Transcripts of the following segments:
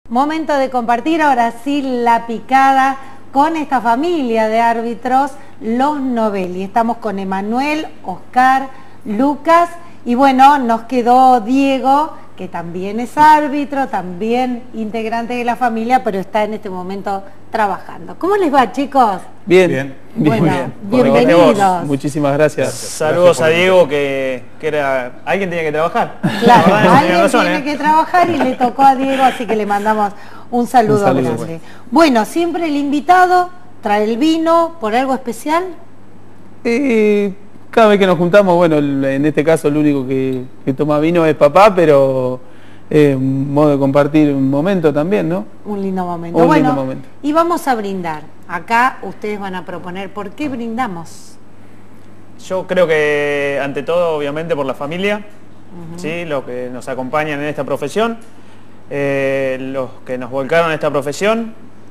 Momento de compartir ahora sí la picada con esta familia de árbitros, los Novelli. Estamos con Emanuel, Oscar, Lucas y bueno, nos quedó Diego, que también es árbitro, también integrante de la familia, pero está en este momento trabajando. ¿Cómo les va, chicos? Bien, bien. Bueno, bien. Bienvenidos. Muchísimas gracias. Saludos a Diego, que era alguien tenía que trabajar. Claro, alguien alguien tiene que trabajar y le tocó a Diego, así que le mandamos un saludo grande. Bueno, siempre el invitado trae el vino, ¿por algo especial? Cada vez que nos juntamos, bueno, en este caso el único que toma vino es papá, pero un modo de compartir un momento también, ¿no? Un lindo momento. Un lindo momento. Y vamos a brindar. Acá ustedes van a proponer, ¿por qué brindamos? Yo creo que ante todo, obviamente, por la familia, ¿sí? Los que nos acompañan en esta profesión, los que nos volcaron en esta profesión,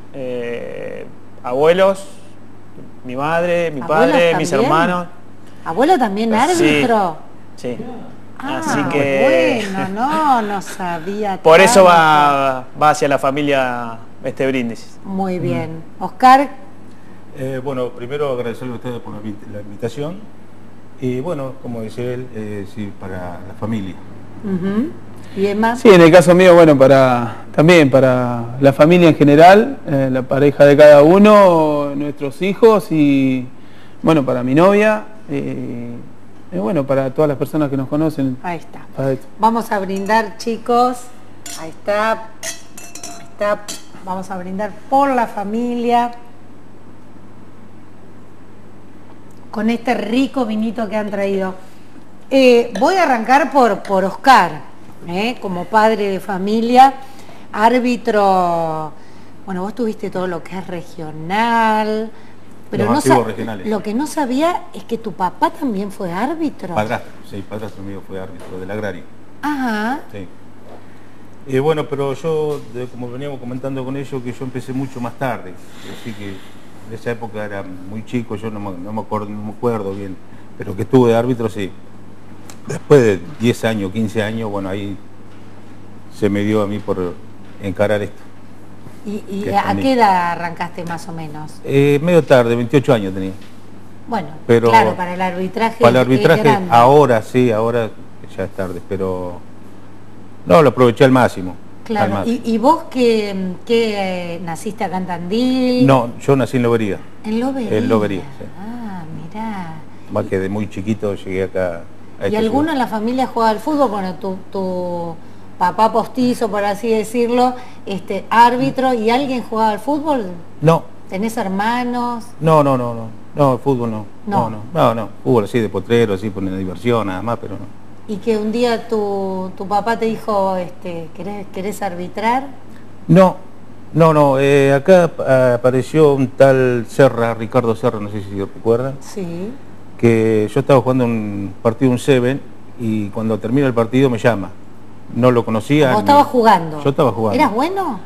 abuelos, mi madre, mi padre, mis hermanos. ¿Abuelo también árbitro? Sí. Así que bueno, no sabía. Por eso va hacia la familia este brindis. Muy bien. Oscar. Bueno, primero agradecerle a ustedes por la invitación y bueno, como dice él, sí, para la familia. ¿Y Emma? Sí, en el caso mío, bueno, también para la familia en general, la pareja de cada uno, nuestros hijos y bueno, para mi novia. Y bueno, para todas las personas que nos conocen. Ahí está. Vamos a brindar, chicos. Ahí está. Ahí está. Vamos a brindar por la familia. Con este rico vinito que han traído. Voy a arrancar por Oscar, como padre de familia, árbitro. Bueno, vos tuviste todo lo que es regional. Pero lo que no sabía es que tu papá también fue árbitro. Padrastro, sí, padrastro mío fue árbitro del agrario. Ajá. Sí. Bueno, pero yo, como veníamos comentando con ellos, que yo empecé mucho más tarde. Así que en esa época era muy chico, yo no me acuerdo bien. Pero que estuve de árbitro, sí. Después de 10 años, 15 años, bueno, ahí se me dio a mí por encarar esto. ¿Y a qué edad arrancaste más o menos? Medio tarde, 28 años tenía. Bueno, pero claro, para el arbitraje. Para el arbitraje ahora sí, ahora ya es tarde, pero no, lo aproveché al máximo. Claro, al máximo. ¿Y vos que naciste acá en Tandil? No, yo nací en Lobería. ¿En Lobería? En Lobería, sí. Ah, mirá. Más que de muy chiquito llegué acá. ¿Y alguno en la familia juega al fútbol? Bueno, tu papá postizo, por así decirlo, árbitro, ¿y alguien jugaba al fútbol? No. ¿Tenés hermanos? No, fútbol no. No, fútbol así de potrero, así por una diversión, nada más, pero no. ¿Y que un día tu papá te dijo, ¿querés arbitrar? No, acá apareció un tal Serra, Ricardo Serra, no sé si recuerdan. Sí. Que yo estaba jugando un partido, un Seven, y cuando termina el partido me llama. No lo conocía. ¿Vos estabas jugando? Yo estaba jugando. ¿Eras bueno?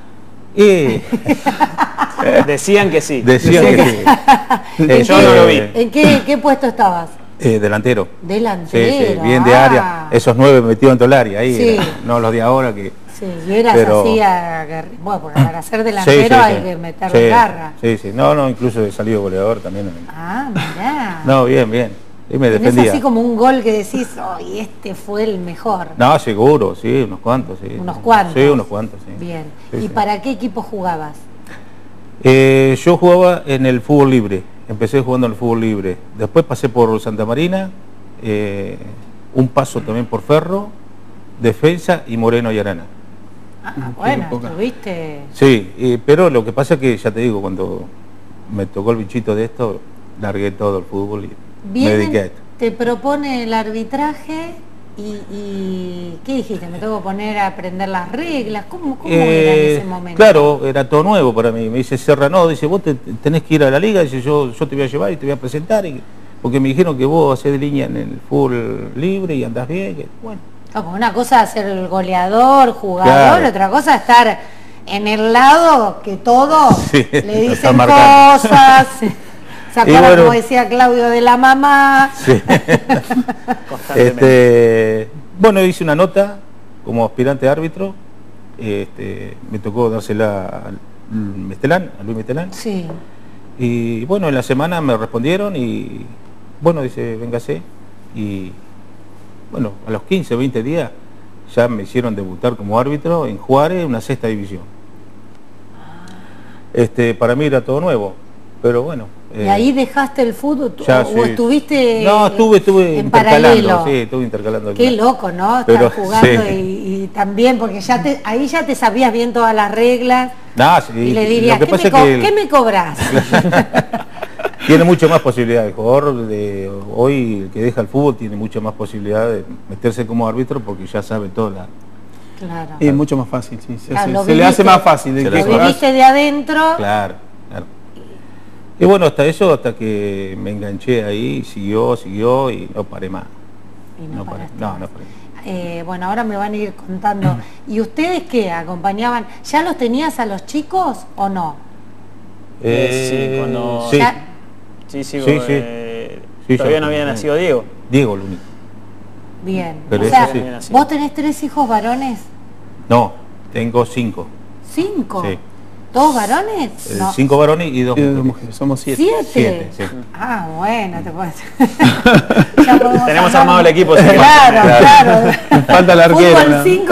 Decían que sí. Decían que sí. Yo no lo vi. ¿En qué puesto estabas? Delantero. Delantero. Sí, bien de área. Esos 9 metidos en todo el área. Ahí sí. No los de ahora que... Sí, y eras así, bueno, porque para ser delantero hay que meterle garra. Sí, no, incluso he salido goleador también. Ah, mirá. No, bien. Y me defendía. ¿Tenés así como un gol que decís, y este fue el mejor? No, seguro, sí, unos cuantos, sí. ¿Unos cuantos? Sí, unos cuantos, sí. Bien. Sí, ¿Y para qué equipo jugabas? Yo jugaba en el fútbol libre. Empecé jugando en el fútbol libre. Después pasé por Santa Marina, un paso también por Ferro, Defensa y Moreno y Arana. Ah, bueno, ¿tuviste? Sí, pero lo que pasa es que, ya te digo, cuando me tocó el bichito de esto, largué todo el fútbol y me dediqué a esto. Te propone el arbitraje y ¿qué dijiste? ¿Me tengo que poner a aprender las reglas? ¿Cómo era en ese momento? Claro, era todo nuevo para mí. Me dice Serra, no, dice, vos tenés que ir a la liga, dice, yo te voy a llevar y te voy a presentar, porque me dijeron que vos hacés de línea en el fútbol libre y andás bien, bueno. Como una cosa es ser el goleador, jugador, claro. Otra cosa es estar en el lado que todo le dicen cosas. ¿Se acuerdan como decía Claudio de la mamá? Sí. Bueno, hice una nota como aspirante árbitro me tocó dársela a Luis Mestelán. Sí. Y bueno, en la semana me respondieron y bueno, dice, véngase. Y bueno, a los 15, 20 días ya me hicieron debutar como árbitro en Juárez, una 6ª división. Para mí era todo nuevo, pero bueno. ¿Y ahí dejaste el fútbol Ya, o sí. estuviste No, estuve en intercalando, paralelo? sí, estuve intercalando. Qué loco, ¿no? Pero, Estar jugando sí. y también, porque ya ahí ya te sabías bien todas las reglas. No, sí, Y le dirías, lo que pasa es que ¿qué me cobras? tiene mucho más posibilidad. El jugador de hoy, el que deja el fútbol, tiene mucha más posibilidad de meterse como árbitro porque ya sabe toda Claro. Es mucho más fácil, sí. Claro, Se le hace más fácil. Se El le que Lo hace viviste de adentro. Claro, claro. Y bueno, hasta que me enganché ahí, siguió y no paré más. Y no paré. paraste No, más. no paré. Bueno, ahora me van a ir contando. ¿Y ustedes qué? ¿Acompañaban? ¿Ya los tenías a los chicos o no? Sí, cuando... Sí, Ya- Sí, sigo, Sí, sí. Sí, todavía ya, no había sí. nacido Diego. Diego lo único. Bien. Pero O eso sea, sí. ¿vos tenés 3 hijos varones? No, tengo 5. 5. Sí. ¿Todos varones? No. 5 varones y 2 Y dos mujeres. mujeres, somos 7. 7. 7, sí. Ah, bueno, te puedes. Ya podemos Tenemos armar- armado el equipo, sí. Claro, claro. Falta el arquero. Fútbol ¿no? 5.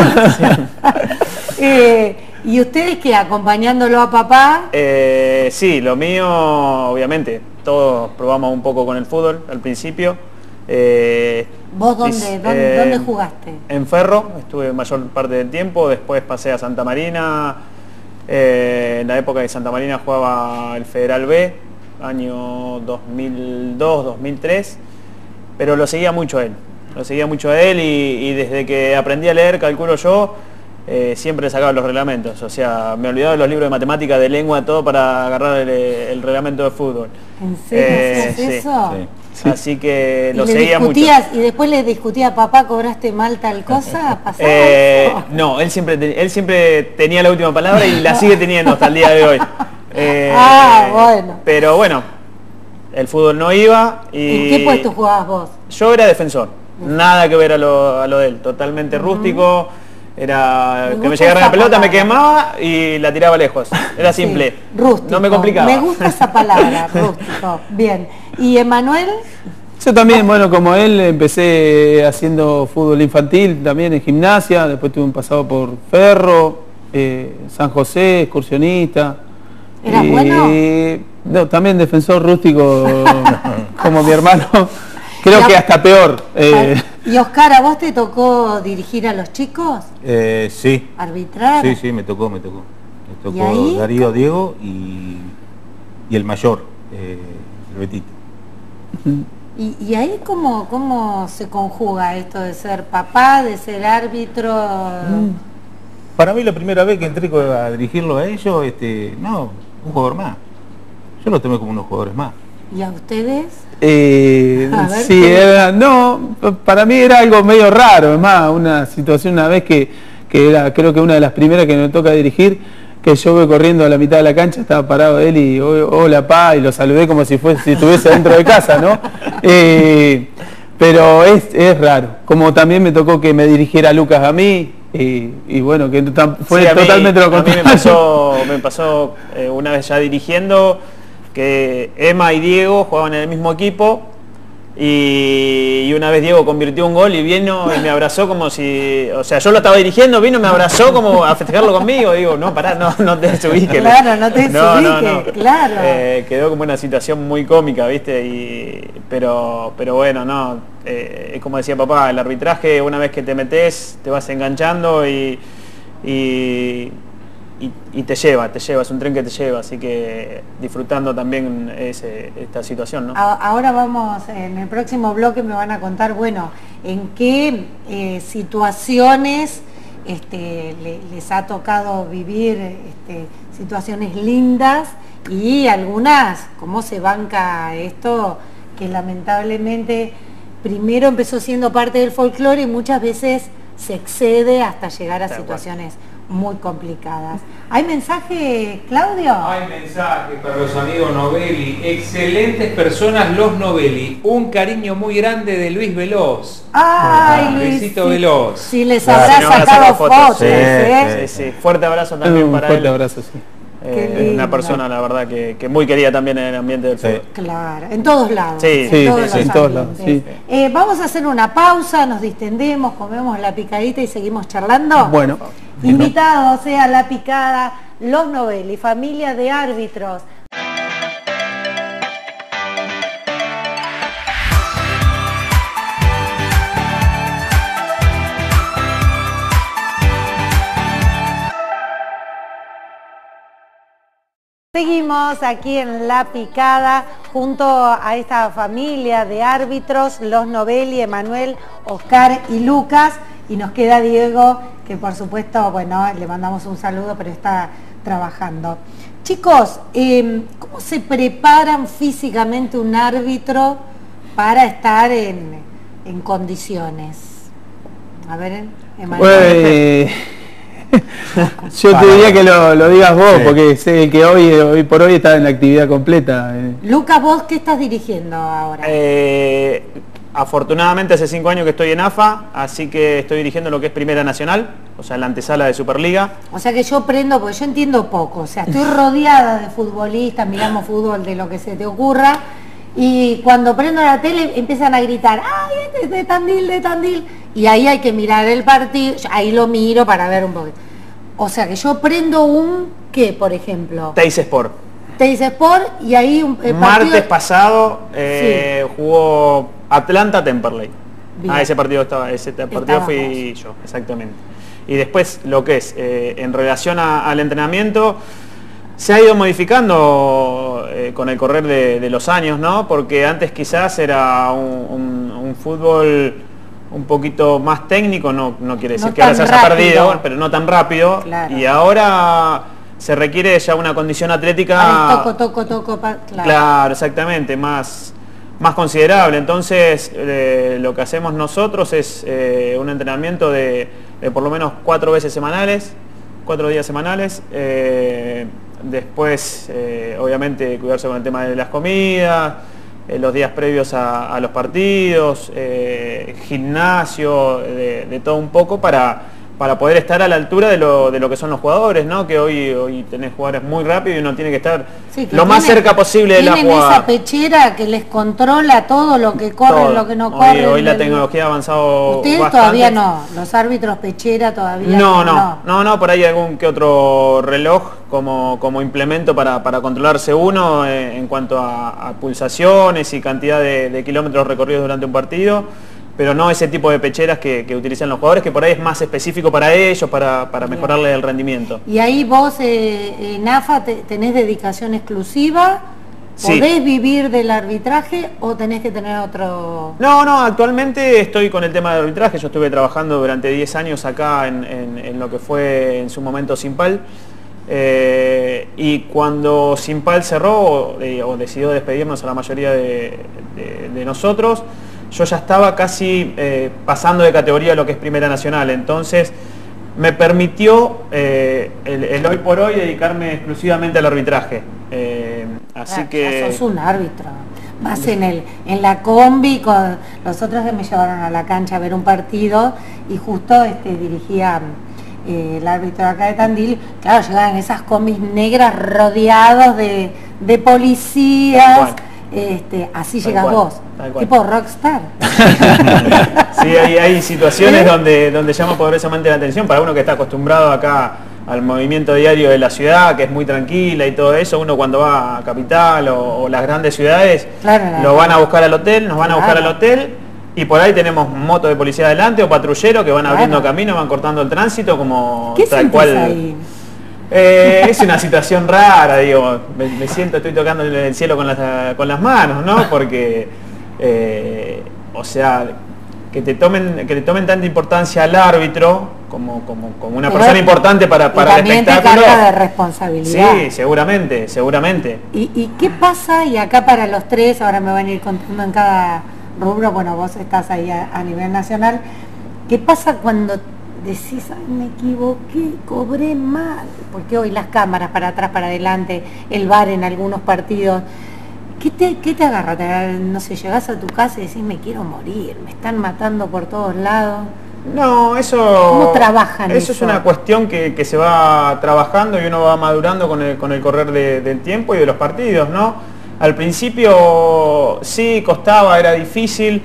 ¿Y ustedes qué? ¿Acompañándolo a papá? Sí, lo mío, obviamente, todos probamos un poco con el fútbol al principio. ¿Vos dónde jugaste? En Ferro, estuve mayor parte del tiempo, después pasé a Santa Marina, en la época de Santa Marina jugaba el Federal B, año 2002, 2003, pero lo seguía mucho a él, y desde que aprendí a leer, calculo yo, siempre sacaba los reglamentos, o sea, me olvidaba de los libros de matemática, de lengua, todo para agarrar el reglamento de fútbol. ¿En serio hacías sí, eso? sí. Sí. Así que ¿Y lo le seguía mucho. discutías, y después le discutía a papá, cobraste mal tal cosa? ¿Pasaba eso? No, él siempre tenía la última palabra y la sigue teniendo hasta el día de hoy. Bueno. Pero bueno, el fútbol no iba y... ¿En qué puesto jugabas vos? Yo era defensor, nada que ver a lo de él, totalmente rústico. Era Me que me gusta llegara esa la pelota, me palabra. quemaba y la tiraba lejos. Era simple. Sí, rústico. No me complicaba. Me gusta esa palabra, rústico. Bien. ¿Y Emanuel? Yo también, bueno, como él, empecé haciendo fútbol infantil, también en gimnasia, después tuve un pasado por Ferro, San José, excursionista. ¿Eras bueno? No, también defensor rústico como mi hermano. Creo Ya. que hasta peor. ¿Y Oscar, a vos te tocó dirigir a los chicos? Sí. ¿Arbitrar? Sí, me tocó. Me ¿Y tocó ahí? Darío, Diego y el mayor, el Betito. ¿Y ahí cómo se conjuga esto de ser papá, de ser árbitro? Para mí la primera vez que entré a dirigirlo a ellos, no, un jugador más. Yo lo tomé como unos jugadores más. ¿Y a ustedes? A ver, Sí, ¿qué? no, para mí era algo medio raro, es más, una situación una vez que era, creo que una de las primeras que me toca dirigir, que yo voy corriendo a la mitad de la cancha, estaba parado él y hola pa, y lo saludé como si estuviese dentro de casa, ¿no? Pero es raro, como también me tocó que me dirigiera Lucas a mí, y bueno, que fue Sí, totalmente lo a mí contrario. me pasó una vez ya dirigiendo que Emma y Diego jugaban en el mismo equipo y una vez Diego convirtió un gol y vino y me abrazó como si, o sea, yo lo estaba dirigiendo, vino y me abrazó como a festejarlo conmigo. Digo, no, pará, no te desubiques. Claro, no te desubiques, claro. Quedó como una situación muy cómica, ¿viste? Pero bueno, no, es como decía papá, el arbitraje una vez que te metes te vas enganchando y te lleva, es un tren que te lleva, así que disfrutando también esta situación, ¿no? Ahora vamos, en el próximo bloque me van a contar, bueno, en qué situaciones les ha tocado vivir situaciones lindas y algunas, cómo se banca esto, que lamentablemente primero empezó siendo parte del folclore y muchas veces se excede hasta llegar a Tal cual. situaciones muy complicadas. ¿Hay mensaje, Claudio? Hay mensajes para los amigos Novelli. Excelentes personas los Novelli. Un cariño muy grande de Luis Veloz. Ay, Luis. Luisito Sí. Veloz. Sí, les Sí, habrá nos habrá sacado sacado fotos. fotos. ¿eh? Sí, sí. Fuerte abrazo también Un para fuerte él. abrazo, sí. Qué lindo. Una persona, la verdad, que muy querida también en el ambiente del fútbol. Claro, en todos lados. Sí, sí, todos sí, los en todos lados, ambientes. sí. Vamos a hacer una pausa, nos distendemos, comemos la picadita y seguimos charlando. Bueno. Invitados a La Picada, los Novelli, familia de árbitros. Seguimos aquí en La Picada junto a esta familia de árbitros, los Novelli, Emanuel, Oscar y Lucas, y nos queda Diego, que por supuesto, bueno, le mandamos un saludo, pero está trabajando. Chicos, ¿cómo se preparan físicamente un árbitro para estar en condiciones? A ver, Emanuel. Yo te diría que lo digas vos, Sí. porque sé que hoy por hoy está en la actividad completa. Lucas, ¿vos qué estás dirigiendo ahora? Afortunadamente hace 5 años que estoy en AFA, así que estoy dirigiendo lo que es Primera Nacional, o sea, la antesala de Superliga. O sea que yo aprendo, porque yo entiendo poco, o sea, estoy rodeada de futbolistas, miramos fútbol de lo que se te ocurra, y cuando prendo la tele empiezan a gritar, ¡ay, este es de Tandil! Y ahí hay que mirar el partido, ahí lo miro para ver un poquito. O sea que yo prendo ¿qué, por ejemplo? Teis Sport. Teis Sport, y ahí el Martes partido... pasado jugó Atlanta Temperley. Bien. Ese partido fui yo, exactamente. Y después lo que es, en relación al entrenamiento, se ha ido modificando con el correr de los años, ¿no? Porque antes quizás era un fútbol un poquito más técnico, no quiere decir No que ahora se tan haya rápido. perdido, pero no tan rápido. Claro. Y ahora se requiere ya una condición atlética... Ahí toco, claro. Claro, exactamente, más considerable. Entonces, lo que hacemos nosotros es un entrenamiento de por lo menos 4 días semanales. Después, obviamente, cuidarse con el tema de las comidas, los días previos a los partidos, gimnasio, de todo un poco para poder estar a la altura de lo que son los jugadores, ¿no? Que hoy tenés jugadores muy rápido y uno tiene que estar lo más cerca posible de la jugada. Tienen esa pechera que les controla todo lo que corre, lo que no corre. Hoy la tecnología ha avanzado Ustedes bastante. Todavía no, los árbitros pechera todavía no, por ahí algún que otro reloj como implemento para controlarse uno en cuanto a pulsaciones y cantidad de kilómetros recorridos durante un partido, pero no ese tipo de pecheras que utilizan los jugadores, que por ahí es más específico para ellos, para mejorarle el rendimiento. Y ahí vos en AFA tenés dedicación exclusiva, Sí. ¿podés vivir del arbitraje o tenés que tener otro...? No, actualmente estoy con el tema del arbitraje. Yo estuve trabajando durante 10 años acá en lo que fue en su momento Simpal. Y cuando Simpal cerró o decidió despedirnos a la mayoría de nosotros, yo ya estaba casi pasando de categoría a lo que es Primera Nacional. Entonces me permitió el hoy por hoy dedicarme exclusivamente al arbitraje. Así que... Ya sos un árbitro. Más en la combi, con los otros que me llevaron a la cancha a ver un partido y justo dirigía el árbitro acá de Tandil. Claro, llegaban esas combis negras rodeados de policías. Así llegas vos, tipo rockstar. Sí, hay situaciones donde llama poderosamente la atención para uno que está acostumbrado acá al movimiento diario de la ciudad, que es muy tranquila y todo eso. Uno cuando va a Capital o las grandes ciudades, lo van a buscar al hotel, nos van a buscar al hotel, y por ahí tenemos motos de policía adelante o patrulleros que van abriendo camino, van cortando el tránsito como tal cual. Ahí? Es una situación rara, digo, me siento, estoy tocando el cielo con las manos, ¿no? Porque, o sea, que le tomen tanta importancia al árbitro como una persona importante para el espectáculo. Te carga de responsabilidad. Sí, seguramente. ¿Y qué pasa? Y acá para los tres, ahora me van a ir contando en cada rubro, bueno, vos estás ahí a nivel nacional. ¿Qué pasa cuando decís, ay, me equivoqué, cobré mal, porque hoy las cámaras para atrás, para adelante, el VAR en algunos partidos, ¿qué te agarra? No sé, llegás a tu casa y decís, me quiero morir, me están matando por todos lados. No, eso... ¿Cómo trabajan eso? Es una cuestión que se va trabajando y uno va madurando con el correr del tiempo y de los partidos, ¿no? Al principio sí costaba, era difícil,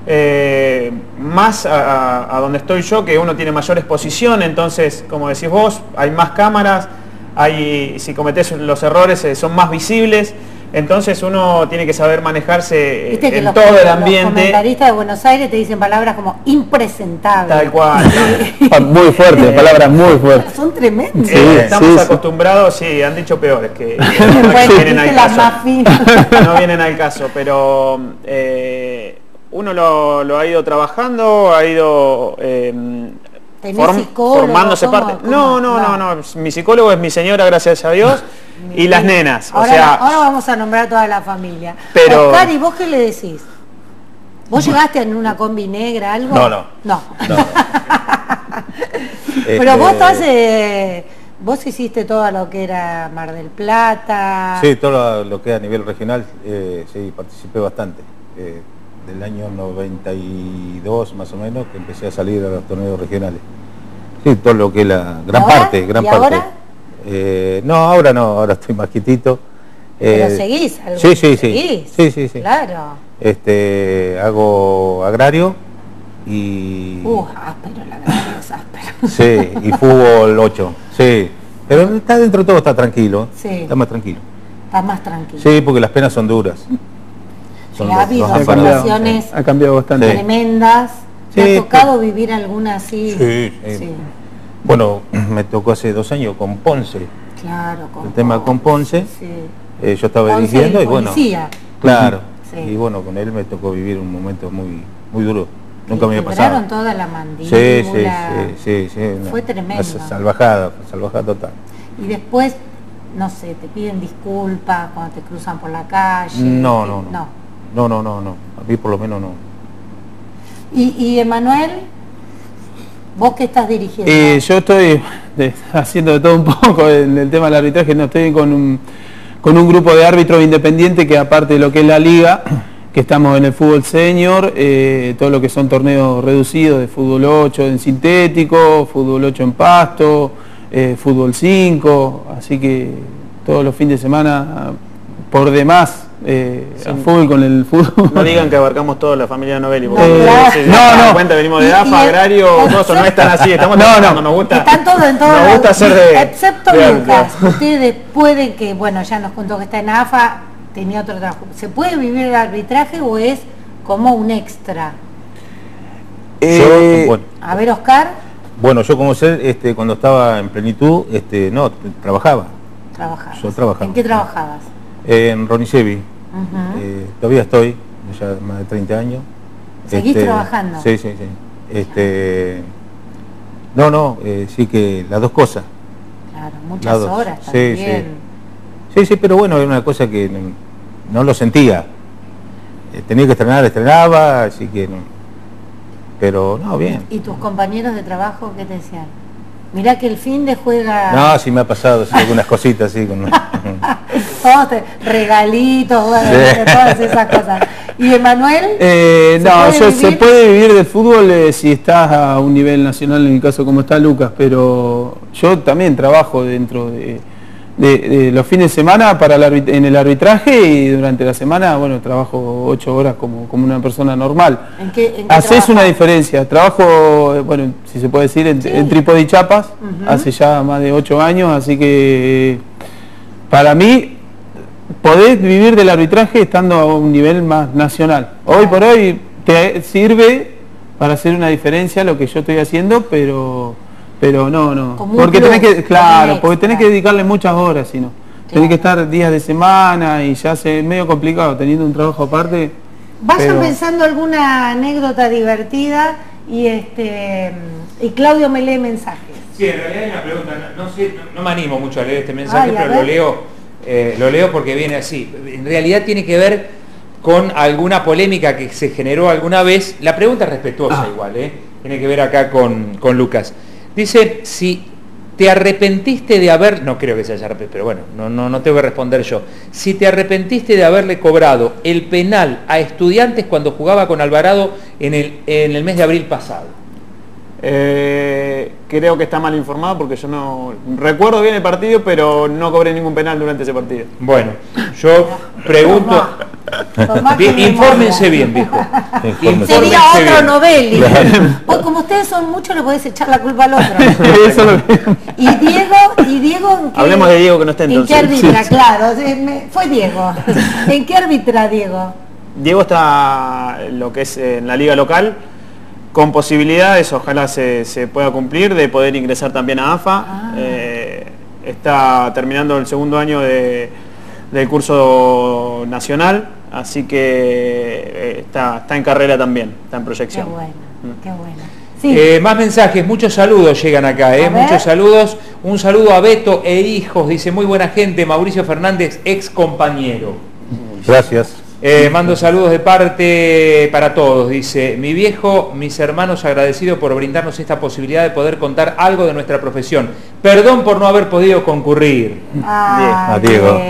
más a donde estoy yo, que uno tiene mayor exposición, entonces, como decís vos, hay más cámaras, si cometés los errores son más visibles, entonces uno tiene que saber manejarse en todo el ambiente. Los comentaristas de Buenos Aires te dicen palabras como impresentable. Tal cual. Muy fuerte, palabras muy fuertes. Son tremendas. Sí, estamos acostumbrados, sí, han dicho peores que bueno, vienen al caso. Más finas. No vienen al caso, pero uno lo ha ido trabajando, ha ido formándose parte. No, mi psicólogo es mi señora, gracias a Dios, y las nenas. Ahora vamos a nombrar a toda la familia. Pero... Oscar, ¿y vos qué le decís? ¿Vos llegaste en una combi negra, algo? No. Pero vos vos hiciste todo lo que era Mar del Plata. Sí, todo lo que a nivel regional, sí, participé bastante. Del año 92 más o menos, que empecé a salir a los torneos regionales. Sí, todo lo que es la gran parte. ¿Ahora? No, ahora no, ahora estoy más quietito. Pero seguís. Sí. Claro. Hago agrario y... áspero, el agrario es áspero. Sí, y fútbol 8. Sí, pero está dentro de todo, está tranquilo. Sí. Está más tranquilo. Está más tranquilo. Sí, porque las penas son duras. Ha habido situaciones ha cambiado bastante. Tremendas. Sí, ¿Te ha tocado vivir alguna así? Sí. Bueno, me tocó hace 2 años con Ponce. Claro, con el tema con Ponce. Sí. Yo estaba Ponce dirigiendo y policía. bueno. Claro. Sí. Y bueno, con él me tocó vivir un momento muy duro. Nunca me había Quebraron pasado. toda la mandíbula. Sí. Fue tremendo. Salvajada total. Y después, no sé, te piden disculpas cuando te cruzan por la calle. No. A mí por lo menos no. ¿Y Emanuel? ¿Vos qué estás dirigiendo? Yo estoy haciendo de todo un poco en el tema del arbitraje. No, estoy con un grupo de árbitros independientes que, aparte de lo que es la liga, que estamos en el fútbol senior, todo lo que son torneos reducidos de fútbol 8 en sintético, fútbol 8 en pasto, fútbol 5, así que todos los fines de semana por demás a full con el fútbol. No digan que abarcamos toda la familia Novelli, porque no. cuenta, venimos de AFA, agrario, no es tan así, estamos nos gusta. Están todos en todo. Nos gusta hacer excepto Lucas. Ustedes pueden que, bueno, ya nos contó que está en AFA, tenía otro trabajo. ¿Se puede vivir el arbitraje o es como un extra? Bueno. A ver, Oscar. Bueno, yo como sé, cuando estaba en plenitud, no, trabajaba. ¿Trabajabas? Yo trabajaba. ¿En qué trabajabas? En Ronicevi. Todavía estoy, ya más de 30 años. ¿Seguís trabajando? Sí. Sí que las dos cosas. Claro, muchas horas también. Sí, pero bueno, era una cosa que no lo sentía. Tenía que estrenaba, así que no. Pero no, bien. ¿Y tus compañeros de trabajo qué te decían? Mirá que el fin de juega... No, sí me ha pasado algunas cositas así. Todos regalitos, bueno, todas esas cosas. ¿Y Emanuel? Se puede vivir del fútbol si estás a un nivel nacional, en el caso como está Lucas, pero yo también trabajo dentro de los fines de semana en el arbitraje, y durante la semana, bueno, trabajo 8 horas como una persona normal. ¿En qué haces una diferencia. Trabajo, bueno, si se puede decir, en Trípode y Chiapas, hace ya más de 8 años, así que para mí podés vivir del arbitraje estando a un nivel más nacional. Hoy por hoy te sirve para hacer una diferencia lo que yo estoy haciendo, pero no. Porque tenés que dedicarle muchas horas, si no. Tenés que estar días de semana y ya es medio complicado teniendo un trabajo aparte. Vayan pensando alguna anécdota divertida y Claudio me lee mensajes. Sí, en realidad hay una pregunta, no me animo mucho a leer este mensaje, pero lo leo porque viene así. En realidad tiene que ver con alguna polémica que se generó alguna vez. La pregunta es respetuosa igual, tiene que ver acá con Lucas. Dice, si te arrepentiste de haber, no creo que se haya arrepentido, pero bueno, no tengo que responder yo. Si te arrepentiste de haberle cobrado el penal a Estudiantes cuando jugaba con Alvarado en el mes de abril pasado. Creo que está mal informado porque yo no recuerdo bien el partido, pero no cobré ningún penal durante ese partido. Bueno, yo pregunto, infórmense bien, viejo. Sería otro Novelli. Pues como ustedes son muchos, le podés echar la culpa al otro. Y Diego ¿en qué, hablemos de Diego que no está ¿En entonces? qué arbitra? Claro, fue Diego. ¿En qué arbitra Diego? Diego está en lo que es en la liga local, con posibilidades, ojalá se pueda cumplir, de poder ingresar también a AFA. Está terminando el segundo año del curso nacional, así que está en carrera también, está en proyección. Qué bueno, qué bueno. Sí. Más mensajes, muchos saludos llegan acá, muchos saludos. Un saludo a Beto e hijos, dice muy buena gente, Mauricio Fernández, ex compañero. Gracias. Mando saludos de parte para todos, dice mi viejo, mis hermanos agradecidos por brindarnos esta posibilidad de poder contar algo de nuestra profesión. Perdón por no haber podido concurrir. Diego.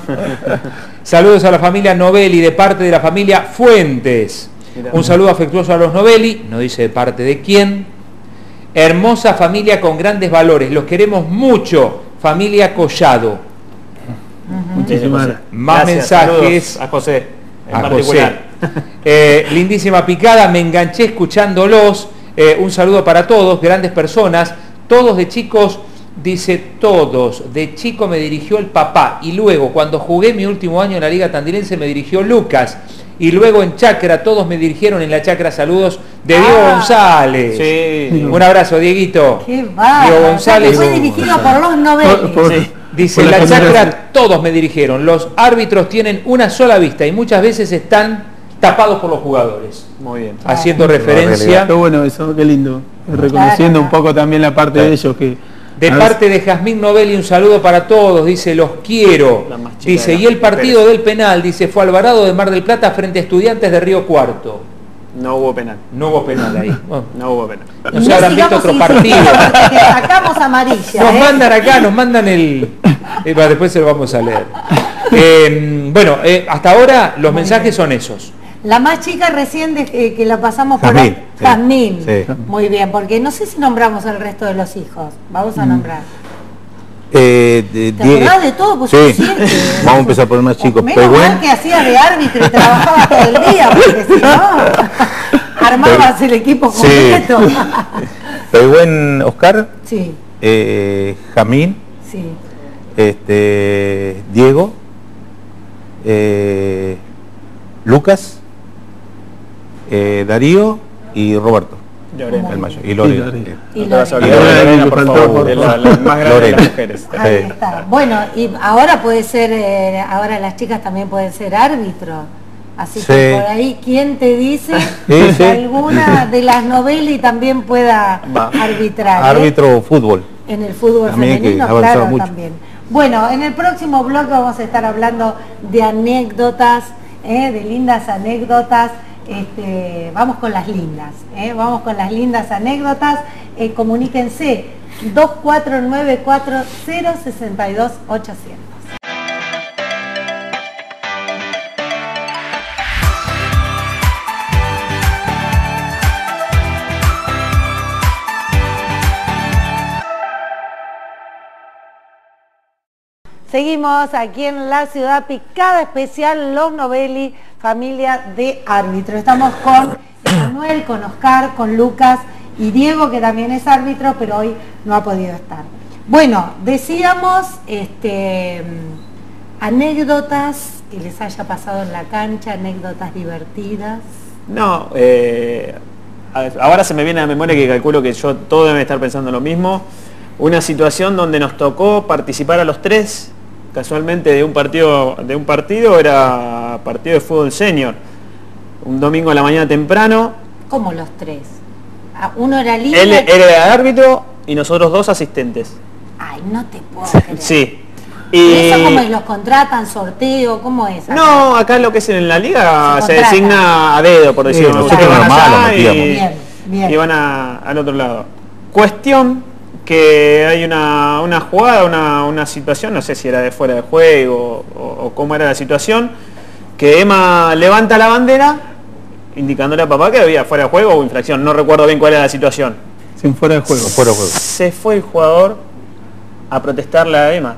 Saludos a la familia Novelli de parte de la familia Fuentes. Un saludo afectuoso a los Novelli, no dice de parte de quién. Hermosa familia con grandes valores, los queremos mucho, familia Collado. Muchísimas gracias. Más mensajes. Saludos a José. A José. Lindísima picada, me enganché escuchándolos. Un saludo para todos, grandes personas. Todos de chicos, dice todos. De chico me dirigió el papá. Y luego, cuando jugué mi último año en la Liga Tandilense, me dirigió Lucas. Y luego en Chacra, todos me dirigieron en la Chacra. Saludos de Diego González. Sí. Un abrazo, Dieguito. Qué bárbaro. Diego González. Fue dirigido por los Novelli. Sí. Dice, en la Chacra todos me dirigieron. Los árbitros tienen una sola vista y muchas veces están tapados por los jugadores. Muy bien. Haciendo referencia. Qué bueno eso, qué lindo. Reconociendo un poco también la parte de ellos que... De parte de Jazmín Novelli, un saludo para todos, dice, los quiero. Dice, y el partido del penal, dice, fue Alvarado de Mar del Plata frente a Estudiantes de Río Cuarto. No hubo penal. No hubo penal ahí. Bueno, No hubo penal. no se habrán visto otros partidos. Sacamos amarilla. Nos mandan acá, nos mandan el... después se lo vamos a leer. Bueno, hasta ahora los mensajes son esos. La más chica recién que la pasamos por Jazmín, sí. Jazmín. Sí. Muy bien, porque no sé si nombramos el resto de los hijos. Vamos a nombrar. ¿Te acordás de todo? Pues sí. siempre. Vamos a empezar por el más chico. Menos mal que hacías de árbitro y trabajabas todo el día, porque si no, armabas el equipo completo. Sí. Pehuen Oscar, Sí, Jamín, sí. Diego, Lucas, Darío y Roberto, Lorena. el mayor. Y Lorena. Y No te vas a Lorena. olvidar de Lorena, Lorena, que por faltó, favor, por es favor. la más grande de las Lorena. mujeres. Ahí Sí. está. Bueno, y ahora puede ser, ahora las chicas también pueden ser árbitros. Así que Sí. por ahí, ¿quién te dice Sí, sí. que alguna de las Novelli también pueda Va. arbitrar? Árbitro fútbol. En el fútbol También que femenino, ha avanzado claro, mucho. también. Bueno, en el próximo bloque vamos a estar hablando de anécdotas, de lindas anécdotas. Vamos con las lindas, vamos con las lindas anécdotas. Comuníquense 2494-062-800. Seguimos aquí en la ciudad picada especial Los Novelli, familia de árbitros. Estamos con Emanuel, con Oscar, con Lucas y Diego, que también es árbitro, pero hoy no ha podido estar. Bueno, decíamos anécdotas que les haya pasado en la cancha, anécdotas divertidas. No, ahora se me viene a la memoria que calculo que yo todos deben estar pensando lo mismo. Una situación donde nos tocó participar a los tres, casualmente de un partido era partido de fútbol senior. Un domingo a la mañana temprano. ¿Cómo los tres? Uno era líder. Él era árbitro y nosotros dos asistentes. Ay, no te puedo creer. Sí. ¿Y eso cómo los contratan, sorteo? ¿Cómo es acá? No, acá lo que es en la liga Se se contrata. designa a dedo, por decirlo. nosotros Ustedes van normal, allá lo metíamos. Bien. Bien. y van al otro lado. Cuestión que hay una jugada, una situación, no sé si era de fuera de juego o cómo era la situación, que Emma levanta la bandera indicándole a papá que había fuera de juego o infracción, no recuerdo bien cuál era la situación. Sin fuera de juego. Fuera de juego. Se fue el jugador a protestarle a Emma.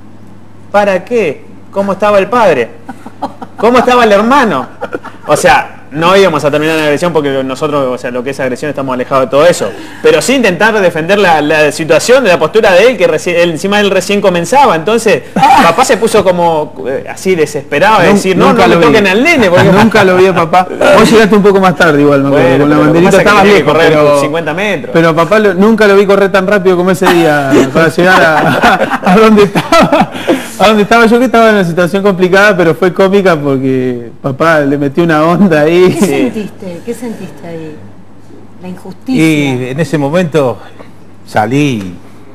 ¿Para qué? ¿Cómo estaba el padre? ¿Cómo estaba el hermano? O sea, no íbamos a terminar en agresión porque nosotros, o sea, lo que es agresión estamos alejados de todo eso. Pero sí intentar defender la situación, de la postura de él, que encima él recién comenzaba. Entonces, papá se puso como así desesperado de decir, no me toquen al nene. Porque... Nunca lo vi a papá. Vos llegaste un poco más tarde igual, me acuerdo, Bueno, con la pero banderita estabas tenía que lejos, correr pero 50 metros. Pero papá nunca lo vi correr tan rápido como ese día para llegar a donde estaba. A donde estaba yo, que estaba en una situación complicada, pero fue cómica porque papá le metió una onda ahí. ¿Qué sentiste? ¿Qué sentiste ahí? La injusticia. Y en ese momento salí,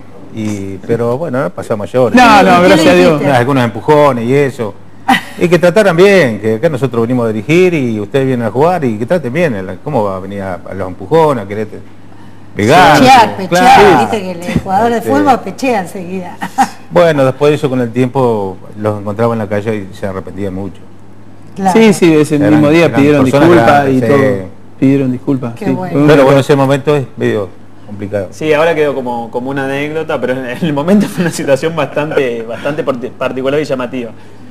pero bueno, no pasó a mayores. No, ¿Qué le gracias a Dios. dijiste? Algunos empujones y eso. Y que trataran bien, que acá nosotros venimos a dirigir y ustedes vienen a jugar y que traten bien. ¿Cómo va a venir a los empujones, a querer pegar? Pechear, Claro. viste que el jugador de fútbol pechea enseguida. Bueno, después de eso con el tiempo los encontraba en la calle y se arrepentían mucho. Claro. Sí, ese Eran- mismo día eran pidieron personas disculpas y grandes, todo. sí. Pidieron disculpas. Qué sí. bueno. Pero bueno, ese momento es medio complicado. Sí, ahora quedó como una anécdota, pero en el momento fue una situación bastante particular y llamativa.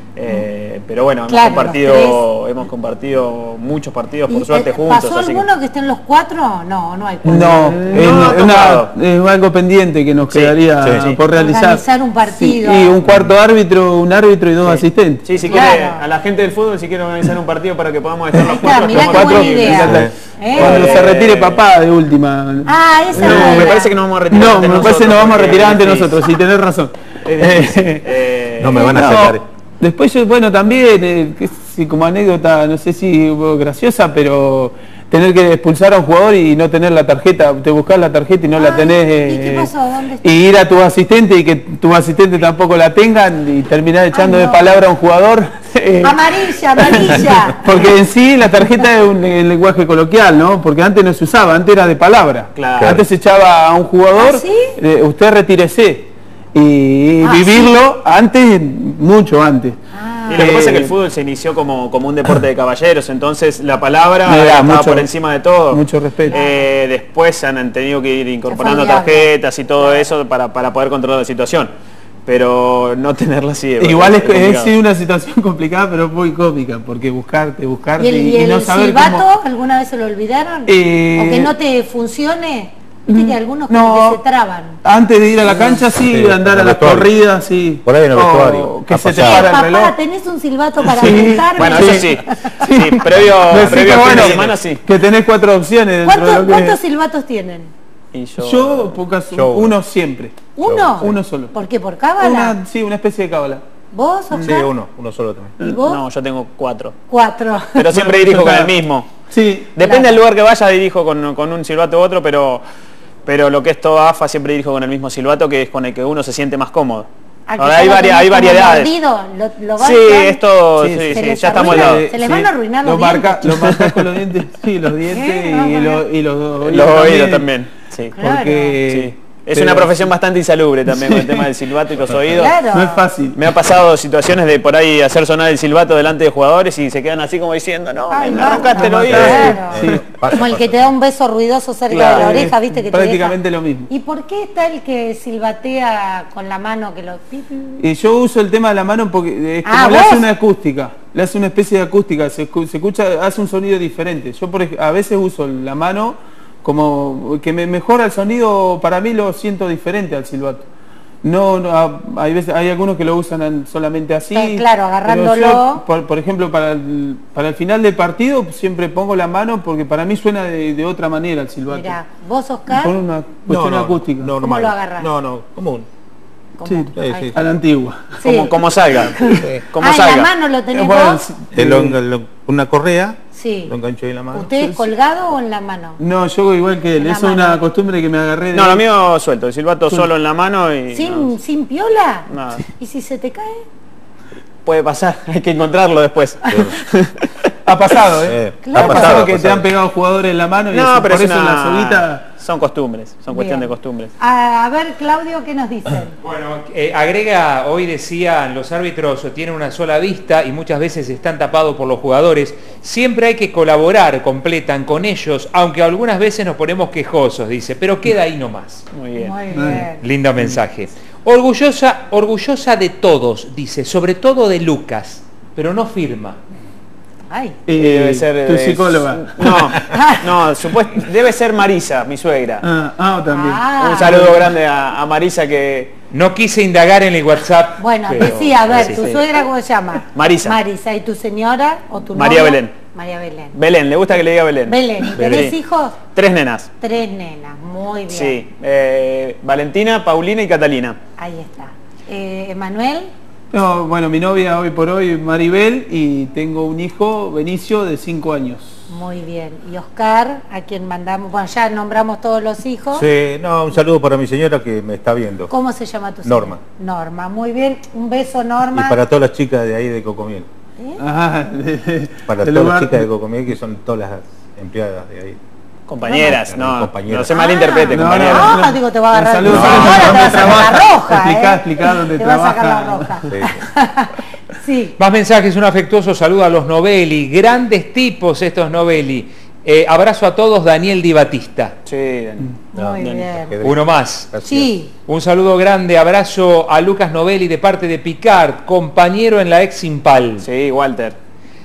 Pero bueno, Claro, hemos compartido muchos partidos, por ¿Y, suerte, juntos. ¿Pasó así que- alguno que estén los cuatro? No hay cuatro. No, No, es algo pendiente que nos Sí, quedaría sí. por realizar. Organizar un partido. Sí, y un cuarto árbitro, un árbitro y dos asistentes. Sí, si Claro. quiere, a la gente del fútbol, si quiere organizar un partido para que podamos estar Ahí los está, cuatro. mirá estamos qué buena disponibles. idea. Sí. Cuando Eh, se retire papá de última. Ah, esa No, era. me parece que nos vamos a retirar. No, ante me parece que nosotros nos vamos a porque retirar es ante difícil. nosotros, sí, tenés razón. Es difícil. No me van a No, sacar. Después yo, bueno, también, que sí, como anécdota, no sé si graciosa, pero tener que expulsar a un jugador y no tener la tarjeta, te buscas la tarjeta y no la Ay, tenés. ¿y qué pasó? ¿Dónde está? Y ir a tu asistente y que tu asistente tampoco la tengan y terminar echando Ay, de no. palabra a un jugador. Amarilla. Porque en sí la tarjeta es un lenguaje coloquial, ¿no? Porque antes no se usaba, antes era de palabra. Claro. Antes se echaba a un jugador, ¿Ah, sí? usted retírese. Y Ah, vivirlo antes, mucho antes. Y lo que pasa es que el fútbol se inició como un deporte de caballeros, entonces la palabra Me da estaba mucho- por encima de todo. mucho respeto. Después se han tenido que ir incorporando Se fue olvidando. tarjetas y todo eso para poder controlar la situación. Pero no tenerla así. Igual es complicado. sido una situación complicada, pero muy cómica, porque buscarte ¿Y el no saber silbato cómo... alguna vez se lo olvidaron? ¿O Eh, que no te funcione? Viste que algunos no. como que se traban. Antes de ir a la cancha, sí, Sí, andar en a el las vestuario. corridas, sí. Por ahí en el O vestuario. que Ha se te pasado. para el reloj. Papá, ¿tenés un silbato para Sí. apuntarme? Bueno, eso sí. Sí, previo Decí que, a fin bueno, de semana sí. que tenés 4 opciones dentro de lo que... ¿Cuántos silbatos tienen? Y Yo, pocas, Yo uno siempre. ¿Uno? Uno solo. ¿Por qué? ¿Por cábala? Sí, una especie de cábala. ¿Vos, Sí, Oscar? uno solo también. ¿Y vos? No, yo tengo 4. 4. Pero siempre Bueno, dirijo yo con ya- el mismo. Sí. Depende Claro. del lugar que vaya, dirijo con un silbato u otro, pero lo que es toda AFA siempre dirijo con el mismo silbato, que es con el que uno se siente más cómodo. Ahora hay variedades. ¿Lo Sí, esto Sí, sí, se sí, les ya está arruina. moldado. Se les van a arruinar los Lo marcas dientes. con los dientes, sí, los dientes No, y los Los oídos también. Sí. Claro. Porque Sí. Es pero- una profesión bastante insalubre también con el tema del silbato y los oídos. Claro. no es fácil. Me ha pasado situaciones de por ahí hacer sonar el silbato delante de jugadores y se quedan así como diciendo, no, Ay, me no, arrancaste el no, oído. claro. Sí. Pasa, Como el que pasa. te da un beso ruidoso cerca Claro, de la oreja, viste que te prácticamente deja. lo mismo. ¿Y por qué está el que silbatea con la mano que lo... Y yo uso el tema de la mano porque es como Ah, le hace ¿vos? una acústica, le hace una especie de acústica, se escucha, hace un sonido diferente. Yo a veces uso la mano como que me mejora el sonido, para mí lo siento diferente al silbato. Hay veces, hay algunos que lo usan solamente así. Claro, pero agarrándolo. yo, por ejemplo, para el final del partido siempre pongo la mano porque para mí suena de otra manera el silbato. Mirá, vos, Oscar, Por una cuestión acústica. No, ¿Cómo normal. lo agarrás? No, común. ¿cómo? Sí, Sí, Ahí. sí. a la antigua. Sí. Como salga. Como Ah, en salga. la mano lo tenés Bueno, vos. Una correa, Sí. lo engancho ahí en la mano. ¿Usted colgado o en la mano? No, yo igual que él, En la eso es una mano. costumbre que me agarré de No, lo mío suelto, el silbato solo en la mano y ¿Sin, no, sin piola? nada. ¿Y si se te cae? Puede pasar, hay que encontrarlo después. Ha pasado, ¿eh? Claro. Ha pasado que te han pegado jugadores en la mano y No, eso, pero por es eso una- la soguita... Son costumbres, son cuestión Bien. de costumbres. A ver, Claudio, ¿qué nos dicen? Bueno, agrega, hoy decían, los árbitros tienen una sola vista y muchas veces están tapados por los jugadores. Siempre hay que colaborar, completan con ellos, aunque algunas veces nos ponemos quejosos, dice, pero queda ahí nomás. Muy bien. Muy bien. Lindo mensaje. Orgullosa de todos, dice, sobre todo de Lucas, pero no firma. Ay, Debe ser tu psicóloga. No, debe ser Marisa, mi suegra. También. Ah. Un saludo grande a Marisa que... No quise indagar en el WhatsApp. bueno, pero- decía, a ver, sí, ¿tu sí. suegra cómo se llama? Marisa. Marisa, ¿y tu señora o tu María novia? Belén. María Belén. Belén, le gusta que le diga Belén. Belén, ¿y tenés Sí. hijos? 3 nenas. 3 nenas, muy bien. Sí. Valentina, Paulina y Catalina. Ahí está. Emanuel, No, bueno, mi novia hoy por hoy, Maribel, y tengo un hijo, Benicio, de 5 años. muy bien. Y Oscar, a quien mandamos, bueno, ya nombramos todos los hijos. Sí, no, un saludo para mi señora que me está viendo. ¿Cómo se llama tu Norma. señora? Norma, muy bien. Un beso, Norma. Y para todas las chicas de ahí de Cocomiel. Ah, Para del todas lugar. las chicas de Cocomiel que son todas las empleadas de ahí. Compañeras, No, no, compañeras. no se malinterprete, No, compañeras. Ah, digo, te va a agarrar. Un saludo No, para ahora te va a donde sacar la trabaja. roja, Explicar dónde te va a sacar la trabaja. roja. Sí. Más mensajes, un afectuoso saludo a los Novelli, grandes tipos estos Novelli. Abrazo a todos, Daniel Di Batista. Sí, Muy bien. Uno más. Gracias. Sí. Un saludo grande, abrazo a Lucas Novelli de parte de Picard, compañero en la ex Impal. sí, Walter.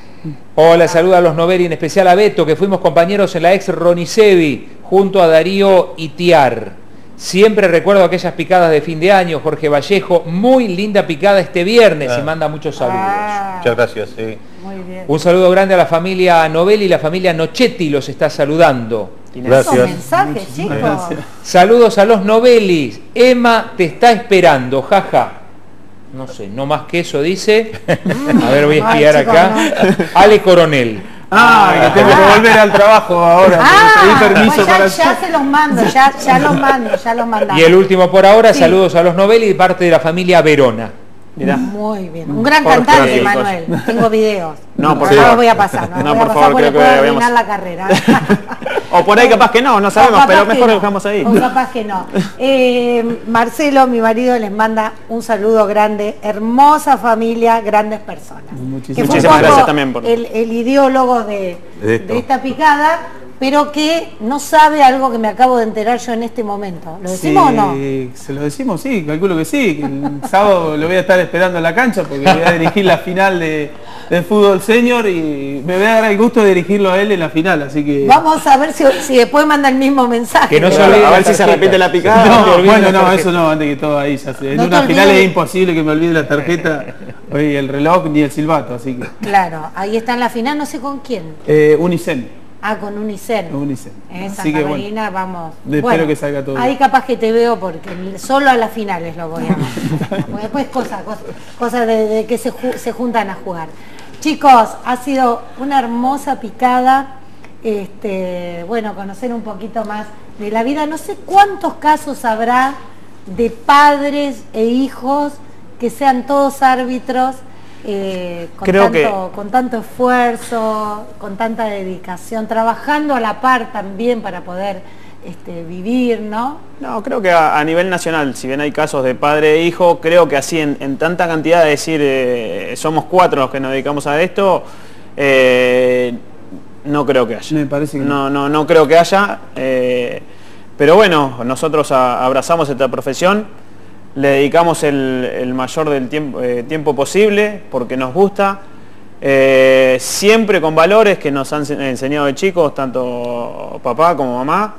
Hola, saluda a los Novelli, en especial a Beto, que fuimos compañeros en la ex Ronicevi, junto a Darío Itiar. Siempre recuerdo aquellas picadas de fin de año, Jorge Vallejo, muy linda picada este viernes y manda muchos saludos. Muchas gracias, sí. Muy bien. Un saludo grande a la familia Novelli y la familia Nochetti los está saludando. Gracias. Esos mensajes, chicos. gracias. Saludos a los Novelli. Emma te está esperando, jaja. No sé, no más que eso dice. A ver, voy a Ay, espiar chicos, acá. Ale Coronel. Que tengo que volver al trabajo ahora. Pedí permiso pues para... ya se los mando, ya los mando, ya los mandamos. Y el último por ahora, Sí. saludos a los Novelli de parte de la familia Verona. Mirá. Muy bien. Un gran Jorge, cantante, sí, Manuel. Tengo videos. No, por no favor. los voy a pasar. No, No, los voy por a pasar favor, porque creo que puedo habíamos- arruinar la carrera. O por ahí capaz que no, no sabemos, O capaz pero que mejor no, lo dejamos ahí. O capaz que no. Marcelo, mi marido, les manda un saludo grande. Hermosa familia, grandes personas. Muchísimas Que fue un Muchísimas poco gracias también por- el ideólogo de esto. esta picada, pero que no sabe algo que me acabo de enterar yo en este momento. ¿Lo decimos o no? Se lo decimos, sí, calculo que sí. Que el sábado lo voy a estar esperando en la cancha porque voy a dirigir la final del fútbol senior y me voy a dar el gusto de dirigirlo a él en la final, así que... Vamos a ver si después manda el mismo mensaje. Que no se Claro, olvide a ver las si se tarjetas. repite la picada. No te No, olvides bueno, la no, tarjeta. eso no, antes que todo ahí ya sé. En No te una final olvides. es imposible que me olvide la tarjeta, hoy el reloj ni el silbato, así que... Claro, ahí está en la final, no sé con quién. Unicen. Con Unicen. Unicen. Santa Así que bueno, Marina, vamos. espero que salga todo Ahí bien. capaz que te veo porque solo a las finales lo voy a ver. Porque después cosas de que se juntan a jugar. Chicos, ha sido una hermosa picada. Bueno, conocer un poquito más de la vida. No sé cuántos casos habrá de padres e hijos que sean todos árbitros. Con tanto esfuerzo, con tanta dedicación, trabajando a la par también para poder vivir, ¿no? No, creo que a nivel nacional, si bien hay casos de padre e hijo, creo que así en tanta cantidad de decir somos 4 los que nos dedicamos a esto, no creo que haya. Me parece que no creo que haya, pero bueno, nosotros abrazamos esta profesión, le dedicamos el mayor del tiempo posible porque nos gusta, siempre con valores que nos han enseñado de chicos, tanto papá como mamá.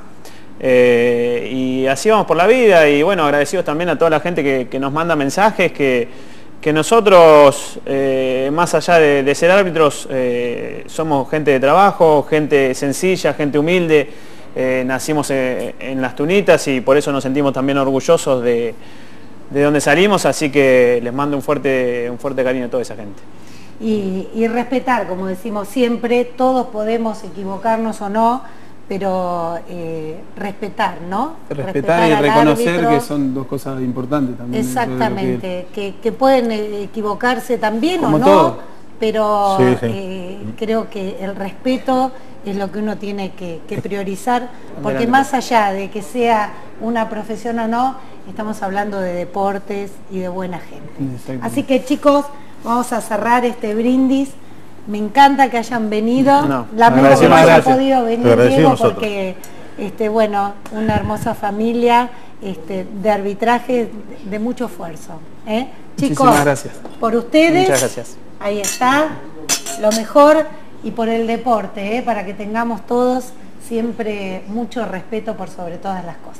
Y así vamos por la vida y bueno, agradecidos también a toda la gente que nos manda mensajes, que nosotros, más allá de ser árbitros, somos gente de trabajo, gente sencilla, gente humilde, nacimos en Las Tunitas y por eso nos sentimos también orgullosos de donde salimos, así que les mando un fuerte cariño a toda esa gente. Y respetar, como decimos siempre, todos podemos equivocarnos o no, pero respetar, ¿no? respetar y al reconocer árbitro. que son dos cosas importantes también. Exactamente, que pueden equivocarse también Como o no, todo. pero Sí, sí. creo que el respeto es lo que uno tiene que priorizar, porque Adelante. más allá de que sea una profesión o no, estamos hablando de deportes y de buena gente. Exactamente. Así que chicos, vamos a cerrar este brindis. Me encanta que hayan venido. No, Lamento que no agradecemos, haya gracias. podido venir Te agradecemos Diego nosotros. porque bueno, una hermosa familia de arbitraje de mucho esfuerzo. Chicos, Muchísimas gracias. por ustedes, Muchas gracias. ahí está, lo mejor, y por el deporte, para que tengamos todos siempre mucho respeto por sobre todas las cosas.